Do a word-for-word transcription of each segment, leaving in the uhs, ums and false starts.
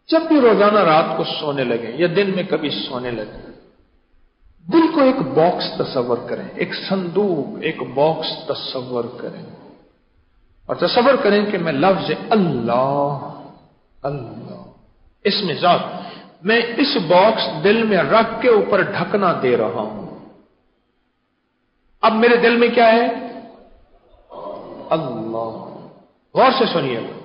جب بھی روزانہ رات کو سونے لگے یا دن میں کبھی سونے لگے، دل کو ایک باکس تصور کریں، ایک صندوق، ایک باکس تصور کریں اور تصور کریں کہ میں لفظ اللہ اللہ اس میں ذات میں اس باکس دل میں رکھ کے اوپر ڈھکنا دے رہا ہوں۔ اب میرے دل میں کیا ہے؟ اللہ۔ غور سے سنیے گا،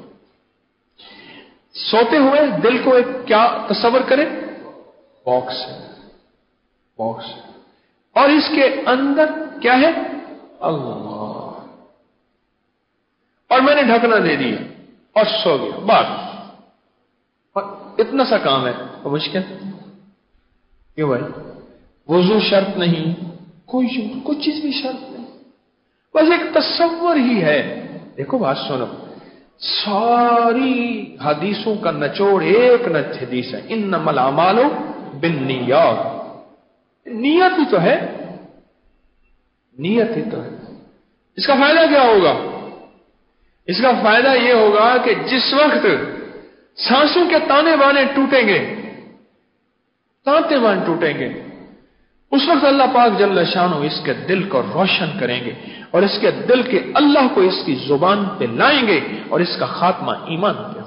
سوتے ہوئے دل کو ایک کیا تصور کریں؟ باکس ہے، باکس ہے، اور اس کے اندر کیا ہے؟ اللہ۔ اور میں نے ڈھکنا دے دیا اور سو گیا، بات اور اتنا سا کام ہے تو مشکل کیوں بھائی؟ وضو شرط نہیں، کوئی کوئی چیز بھی شرط نہیں، بس ایک تصور ہی ہے۔ دیکھو بات سنو، ساری حدیثوں کا نچوڑ ایک حدیث ہے، انما الاعمال بالنیات۔ نیت ہی تو ہے، نیت ہی تو ہے۔ اس کا فائدہ کیا ہوگا؟ اس کا فائدہ یہ ہوگا کہ جس وقت سانسوں کے تانے بانے ٹوٹیں گے، تانتے بانے ٹوٹیں گے، اس وقت اللہ پاک جل شانہ اس کے دل کو روشن کریں گے اور اس کے دل کے اللہ کو اس کی زبان پہ لائیں گے اور اس کا خاتمہ ایمان پہ